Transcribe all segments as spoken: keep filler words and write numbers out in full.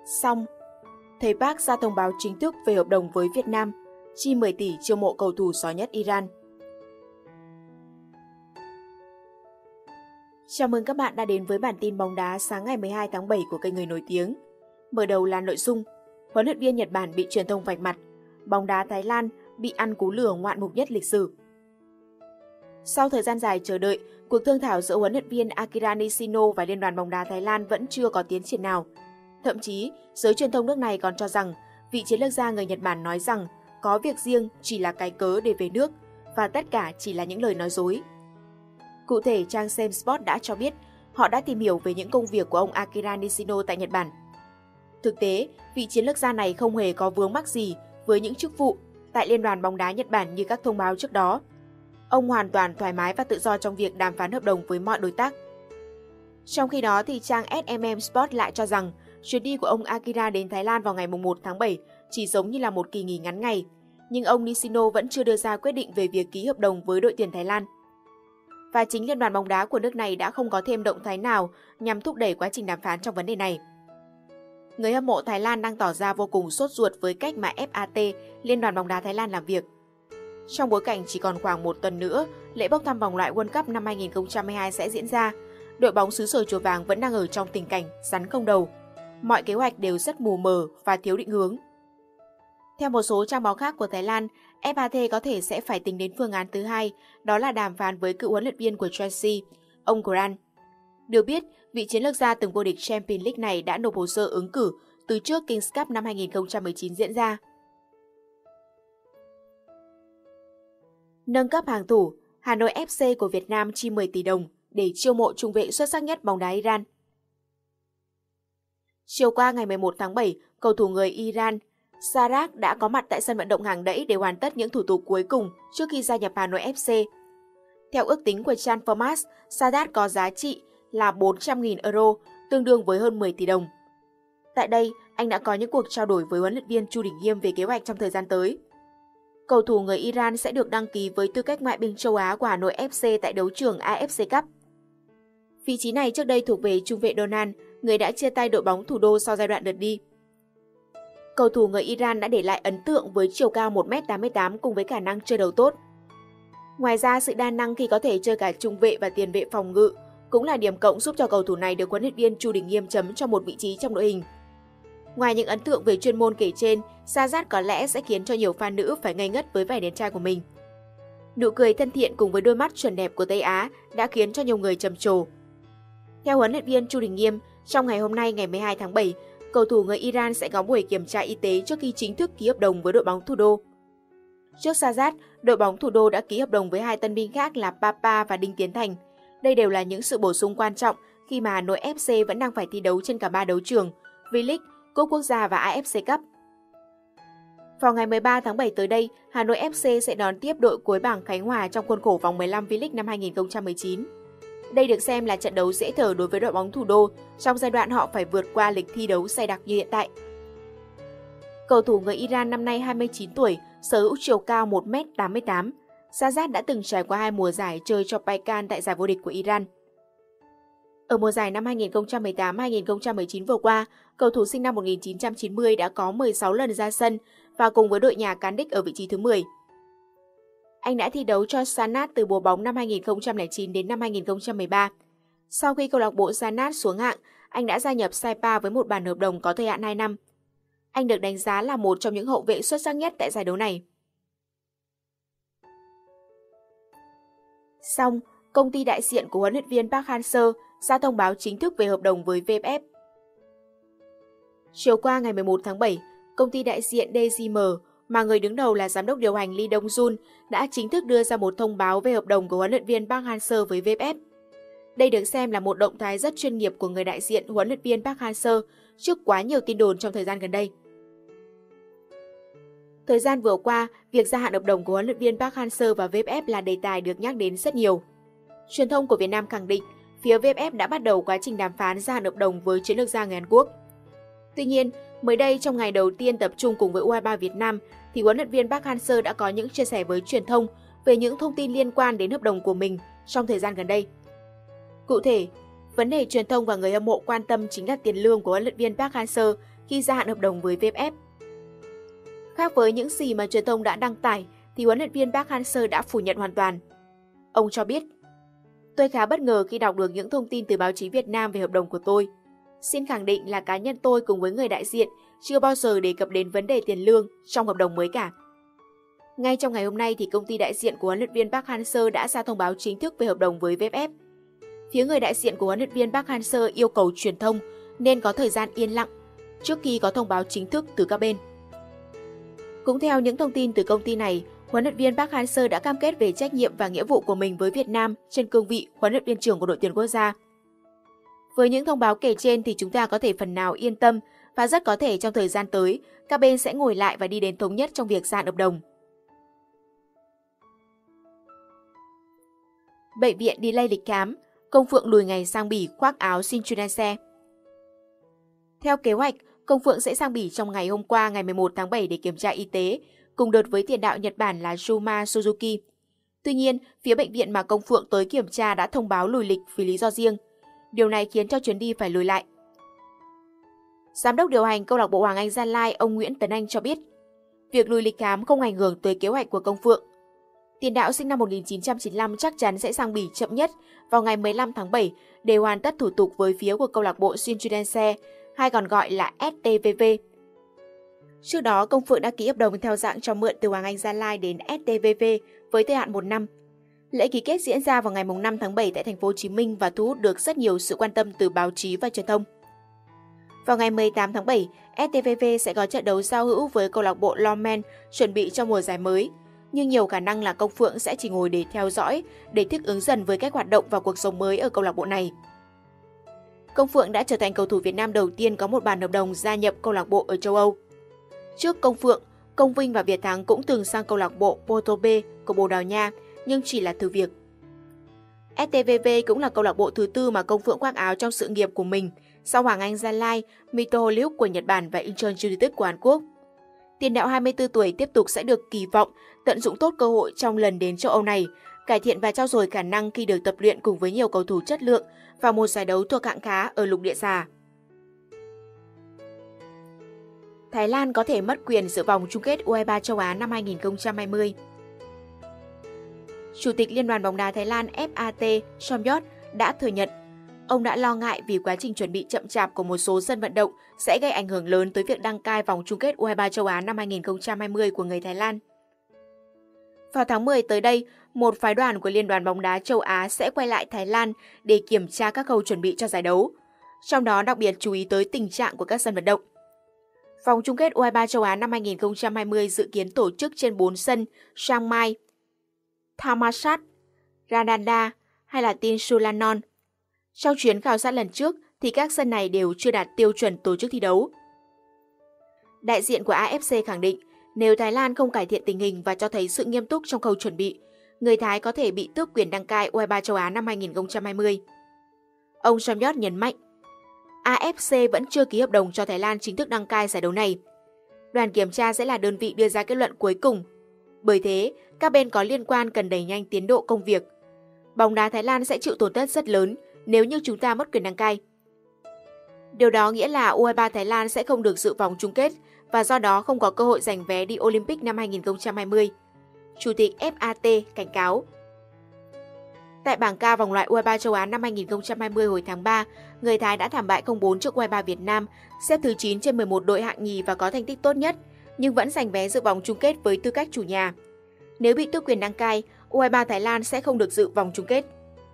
Xong, thầy Park ra thông báo chính thức về hợp đồng với Việt Nam, chi mười tỷ chiêu mộ cầu thủ giỏi nhất Iran. Chào mừng các bạn đã đến với bản tin bóng đá sáng ngày mười hai tháng bảy của kênh Người Nổi Tiếng. Mở đầu là nội dung, huấn luyện viên Nhật Bản bị truyền thông vạch mặt, bóng đá Thái Lan bị ăn cú lửa ngoạn mục nhất lịch sử. Sau thời gian dài chờ đợi, cuộc thương thảo giữa huấn luyện viên Akira Nishino và Liên đoàn bóng đá Thái Lan vẫn chưa có tiến triển nào. Thậm chí, giới truyền thông nước này còn cho rằng vị chiến lược gia người Nhật Bản nói rằng có việc riêng chỉ là cái cớ để về nước và tất cả chỉ là những lời nói dối. Cụ thể, trang Xem Sport đã cho biết họ đã tìm hiểu về những công việc của ông Akira Nishino tại Nhật Bản. Thực tế, vị chiến lược gia này không hề có vướng mắc gì với những chức vụ tại Liên đoàn bóng đá Nhật Bản như các thông báo trước đó. Ông hoàn toàn thoải mái và tự do trong việc đàm phán hợp đồng với mọi đối tác. Trong khi đó, thì trang ét em em Sport lại cho rằng chuyến đi của ông Akira đến Thái Lan vào ngày mùng một tháng bảy chỉ giống như là một kỳ nghỉ ngắn ngày, nhưng ông Nishino vẫn chưa đưa ra quyết định về việc ký hợp đồng với đội tuyển Thái Lan. Và chính Liên đoàn bóng đá của nước này đã không có thêm động thái nào nhằm thúc đẩy quá trình đàm phán trong vấn đề này. Người hâm mộ Thái Lan đang tỏ ra vô cùng sốt ruột với cách mà ép a tê, Liên đoàn bóng đá Thái Lan làm việc. Trong bối cảnh chỉ còn khoảng một tuần nữa, lễ bốc thăm vòng loại World Cup năm hai nghìn không trăm hai mươi hai sẽ diễn ra, đội bóng xứ sở Chùa Vàng vẫn đang ở trong tình cảnh rắn không đầu. Mọi kế hoạch đều rất mù mờ và thiếu định hướng. Theo một số trang báo khác của Thái Lan, ép a tê có thể sẽ phải tính đến phương án thứ hai, đó là đàm phán với cựu huấn luyện viên của Chelsea, ông Grant. Được biết, vị chiến lược gia từng vô địch Champions League này đã nộp hồ sơ ứng cử từ trước Kings Cup năm hai nghìn không trăm mười chín diễn ra. Nâng cấp hàng thủ, Hà Nội ép xê của Việt Nam chi mười tỷ đồng để chiêu mộ trung vệ xuất sắc nhất bóng đá Iran. Chiều qua ngày mười một tháng bảy, cầu thủ người Iran Sarak đã có mặt tại sân vận động Hàng Đẫy để hoàn tất những thủ tục cuối cùng trước khi gia nhập Hà Nội ép xê. Theo ước tính của Transfermarkt, Sarak có giá trị là bốn trăm nghìn euro, tương đương với hơn mười tỷ đồng. Tại đây, anh đã có những cuộc trao đổi với huấn luyện viên Chu Đình Nghiêm về kế hoạch trong thời gian tới. Cầu thủ người Iran sẽ được đăng ký với tư cách ngoại binh châu Á của Hà Nội ép xê tại đấu trường a ép xê Cup. Vị trí này trước đây thuộc về trung vệ Donan, người đã chia tay đội bóng thủ đô sau giai đoạn lượt đi. Cầu thủ người Iran đã để lại ấn tượng với chiều cao một mét tám mươi tám cùng với khả năng chơi đầu tốt. Ngoài ra, sự đa năng khi có thể chơi cả trung vệ và tiền vệ phòng ngự cũng là điểm cộng giúp cho cầu thủ này được huấn luyện viên Chu Đình Nghiêm chấm cho một vị trí trong đội hình. Ngoài những ấn tượng về chuyên môn kể trên, Sarat có lẽ sẽ khiến cho nhiều fan nữ phải ngây ngất với vẻ đẹp trai của mình. Nụ cười thân thiện cùng với đôi mắt chuẩn đẹp của Tây Á đã khiến cho nhiều người trầm trồ. Theo huấn luyện viên Chu Đình Nghiêm, trong ngày hôm nay ngày mười hai tháng bảy, cầu thủ người Iran sẽ có buổi kiểm tra y tế trước khi chính thức ký hợp đồng với đội bóng thủ đô. Trước Sarat, đội bóng thủ đô đã ký hợp đồng với hai tân binh khác là Papa và Đinh Tiến Thành. Đây đều là những sự bổ sung quan trọng khi mà Hà Nội ép xê vẫn đang phải thi đấu trên cả ba đấu trường, V-League, Cúp Quốc gia và a ép xê Cup. Vào ngày mười ba tháng bảy tới đây, Hà Nội ép xê sẽ đón tiếp đội cuối bảng Khánh Hòa trong khuôn khổ vòng mười lăm V-League năm hai nghìn không trăm mười chín. Đây được xem là trận đấu dễ thở đối với đội bóng thủ đô trong giai đoạn họ phải vượt qua lịch thi đấu dày đặc như hiện tại. Cầu thủ người Iran năm nay hai mươi chín tuổi, sở hữu chiều cao một mét tám mươi tám. Sarat đã từng trải qua hai mùa giải chơi cho Paykan tại giải vô địch của Iran. Ở mùa giải năm hai nghìn không trăm mười tám hai nghìn không trăm mười chín vừa qua, cầu thủ sinh năm một nghìn chín trăm chín mươi đã có mười sáu lần ra sân và cùng với đội nhà cán đích ở vị trí thứ mười. Anh đã thi đấu cho Sanat từ mùa bóng năm hai nghìn không trăm lẻ chín đến năm hai nghìn không trăm mười ba. Sau khi câu lạc bộ Sanat xuống hạng, anh đã gia nhập Saipa với một bản hợp đồng có thời hạn hai năm. Anh được đánh giá là một trong những hậu vệ xuất sắc nhất tại giải đấu này. Xong, công ty đại diện của huấn luyện viên Park Hang-seo ra thông báo chính thức về hợp đồng với vê ép ép. Chiều qua ngày mười một tháng bảy, công ty đại diện đê giê em mà người đứng đầu là giám đốc điều hành Lee Dong-jun đã chính thức đưa ra một thông báo về hợp đồng của huấn luyện viên Park Hang-seo với vê ép ép. Đây được xem là một động thái rất chuyên nghiệp của người đại diện huấn luyện viên Park Hang-seo trước quá nhiều tin đồn trong thời gian gần đây. Thời gian vừa qua, việc gia hạn hợp đồng của huấn luyện viên Park Hang-seo và vê ép ép là đề tài được nhắc đến rất nhiều. Truyền thông của Việt Nam khẳng định phía vê ép ép đã bắt đầu quá trình đàm phán gia hạn hợp đồng với chiến lược gia người Hàn Quốc. Tuy nhiên, mới đây trong ngày đầu tiên tập trung cùng với u hai ba Việt Nam, thì huấn luyện viên Park Hang-seo đã có những chia sẻ với truyền thông về những thông tin liên quan đến hợp đồng của mình trong thời gian gần đây. Cụ thể, Vấn đề truyền thông và người hâm mộ quan tâm chính là tiền lương của huấn luyện viên Park Hang-seo khi gia hạn hợp đồng với vê ép ép. Khác với những gì mà truyền thông đã đăng tải, thì huấn luyện viên Park Hang-seo đã phủ nhận hoàn toàn. Ông cho biết, tôi khá bất ngờ khi đọc được những thông tin từ báo chí Việt Nam về hợp đồng của tôi. Xin khẳng định là cá nhân tôi cùng với người đại diện chưa bao giờ đề cập đến vấn đề tiền lương trong hợp đồng mới cả. Ngay trong ngày hôm nay thì công ty đại diện của huấn luyện viên Park Hang-seo đã ra thông báo chính thức về hợp đồng với vê ép ép. Phía người đại diện của huấn luyện viên Park Hang-seo yêu cầu truyền thông nên có thời gian yên lặng trước khi có thông báo chính thức từ các bên. Cũng theo những thông tin từ công ty này, huấn luyện viên Park Hang-seo đã cam kết về trách nhiệm và nghĩa vụ của mình với Việt Nam trên cương vị huấn luyện viên trưởng của đội tuyển quốc gia. Với những thông báo kể trên thì chúng ta có thể phần nào yên tâm và rất có thể trong thời gian tới, các bên sẽ ngồi lại và đi đến thống nhất trong việc gia hạn hợp đồng. Bệnh viện delay lịch khám, Công Phượng lùi ngày sang Bỉ khoác áo Shinjudense. Theo kế hoạch, Công Phượng sẽ sang Bỉ trong ngày hôm qua ngày mười một tháng bảy để kiểm tra y tế, cùng đợt với tiền đạo Nhật Bản là Yuma Suzuki. Tuy nhiên, phía bệnh viện mà Công Phượng tới kiểm tra đã thông báo lùi lịch vì lý do riêng. Điều này khiến cho chuyến đi phải lùi lại. Giám đốc điều hành câu lạc bộ Hoàng Anh Gia Lai ông Nguyễn Tấn Anh cho biết, việc lùi lịch khám không ảnh hưởng tới kế hoạch của Công Phượng. Tiền đạo sinh năm một nghìn chín trăm chín mươi lăm chắc chắn sẽ sang Bỉ chậm nhất vào ngày mười lăm tháng bảy để hoàn tất thủ tục với phía của câu lạc bộ Shinjudense, hay còn gọi là ét tê vê vê. Trước đó, Công Phượng đã ký hợp đồng theo dạng cho mượn từ Hoàng Anh Gia Lai đến ét tê vê vê với thời hạn một năm. Lễ ký kết diễn ra vào ngày năm tháng bảy tại thành phố Hồ Chí Minh và thu hút được rất nhiều sự quan tâm từ báo chí và truyền thông. Vào ngày mười tám tháng bảy, ét tê vê vê sẽ có trận đấu giao hữu với câu lạc bộ Lorient chuẩn bị cho mùa giải mới, nhưng nhiều khả năng là Công Phượng sẽ chỉ ngồi để theo dõi để thích ứng dần với cách hoạt động và cuộc sống mới ở câu lạc bộ này. Công Phượng đã trở thành cầu thủ Việt Nam đầu tiên có một bản hợp đồng gia nhập câu lạc bộ ở châu Âu. Trước Công Phượng, Công Vinh và Việt Thắng cũng từng sang câu lạc bộ Porto B của Bồ Đào Nha, nhưng chỉ là thử việc. ét tê vê vê cũng là câu lạc bộ thứ tư mà Công Phượng khoác áo trong sự nghiệp của mình, sau Hoàng Anh Gia Lai, Mito Holyoke của Nhật Bản và Incheon United của Hàn Quốc. Tiền đạo hai mươi tư tuổi tiếp tục sẽ được kỳ vọng tận dụng tốt cơ hội trong lần đến châu Âu này, cải thiện và trau dồi khả năng khi được tập luyện cùng với nhiều cầu thủ chất lượng vào một giải đấu thuộc hạng khá ở lục địa già. Thái Lan có thể mất quyền dự vòng chung kết U hai mươi ba châu Á năm hai nghìn không trăm hai mươi. Chủ tịch Liên đoàn bóng đá Thái Lan ép a tê Somyot đã thừa nhận ông đã lo ngại vì quá trình chuẩn bị chậm chạp của một số sân vận động sẽ gây ảnh hưởng lớn tới việc đăng cai vòng chung kết U hai mươi ba châu Á năm hai nghìn không trăm hai mươi của người Thái Lan. Vào tháng mười tới đây, một phái đoàn của Liên đoàn bóng đá châu Á sẽ quay lại Thái Lan để kiểm tra các khâu chuẩn bị cho giải đấu, trong đó đặc biệt chú ý tới tình trạng của các sân vận động. Vòng chung kết U hai mươi ba châu Á năm hai nghìn không trăm hai mươi dự kiến tổ chức trên bốn sân Chiang Mai, Thammasat, Rananda hay là Tin Sulanon. Trong chuyến khảo sát lần trước thì các sân này đều chưa đạt tiêu chuẩn tổ chức thi đấu. Đại diện của a ép xê khẳng định nếu Thái Lan không cải thiện tình hình và cho thấy sự nghiêm túc trong khâu chuẩn bị, người Thái có thể bị tước quyền đăng cai U hai mươi ba châu Á năm hai nghìn không trăm hai mươi. Ông Somyot nhấn mạnh, a ép xê vẫn chưa ký hợp đồng cho Thái Lan chính thức đăng cai giải đấu này. Đoàn kiểm tra sẽ là đơn vị đưa ra kết luận cuối cùng. Bởi thế, các bên có liên quan cần đẩy nhanh tiến độ công việc. Bóng đá Thái Lan sẽ chịu tổn thất rất lớn nếu như chúng ta mất quyền đăng cai. Điều đó nghĩa là U hai mươi ba Thái Lan sẽ không được dự vòng chung kết và do đó không có cơ hội giành vé đi Olympic năm hai nghìn không trăm hai mươi. Chủ tịch ép a tê cảnh cáo. Tại bảng K vòng loại U hai mươi ba châu Á năm hai nghìn không trăm hai mươi hồi tháng ba, người Thái đã thảm bại không bốn trước U hai mươi ba Việt Nam, xếp thứ chín trên mười một đội hạng nhì và có thành tích tốt nhất, nhưng vẫn giành vé dự vòng chung kết với tư cách chủ nhà. Nếu bị tước quyền đăng cai, U hai mươi ba Thái Lan sẽ không được dự vòng chung kết.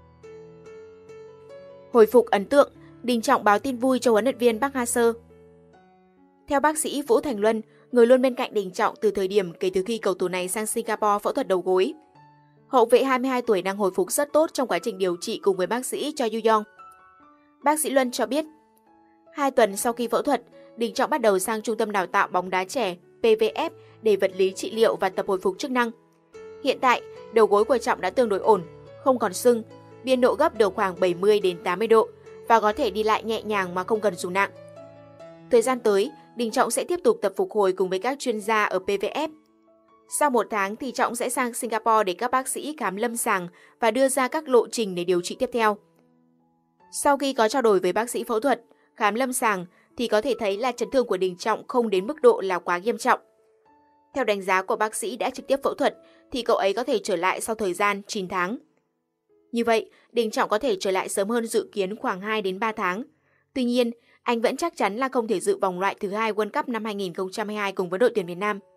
Hồi phục ấn tượng, Đình Trọng báo tin vui cho huấn luyện viên Park Hang-seo. Theo bác sĩ Vũ Thành Luân, người luôn bên cạnh Đình Trọng từ thời điểm kể từ khi cầu thủ này sang Singapore phẫu thuật đầu gối. Hậu vệ hai mươi hai tuổi đang hồi phục rất tốt trong quá trình điều trị cùng với bác sĩ Choi Yu-yong. Bác sĩ Luân cho biết, hai tuần sau khi phẫu thuật, Đình Trọng bắt đầu sang Trung tâm Đào tạo bóng đá trẻ pê vê ép để vật lý trị liệu và tập hồi phục chức năng. Hiện tại, đầu gối của Trọng đã tương đối ổn, không còn sưng, biên độ gấp được khoảng bảy mươi đến tám mươi độ và có thể đi lại nhẹ nhàng mà không cần dùng nặng. Thời gian tới, Đình Trọng sẽ tiếp tục tập phục hồi cùng với các chuyên gia ở pê vê ép. Sau một tháng thì Trọng sẽ sang Singapore để các bác sĩ khám lâm sàng và đưa ra các lộ trình để điều trị tiếp theo. Sau khi có trao đổi với bác sĩ phẫu thuật, khám lâm sàng thì có thể thấy là chấn thương của Đình Trọng không đến mức độ là quá nghiêm trọng. Theo đánh giá của bác sĩ đã trực tiếp phẫu thuật thì cậu ấy có thể trở lại sau thời gian chín tháng. Như vậy, Đình Trọng có thể trở lại sớm hơn dự kiến khoảng hai đến ba tháng. Tuy nhiên, anh vẫn chắc chắn là không thể dự vòng loại thứ hai World Cup năm hai nghìn không trăm hai mươi hai cùng với đội tuyển Việt Nam.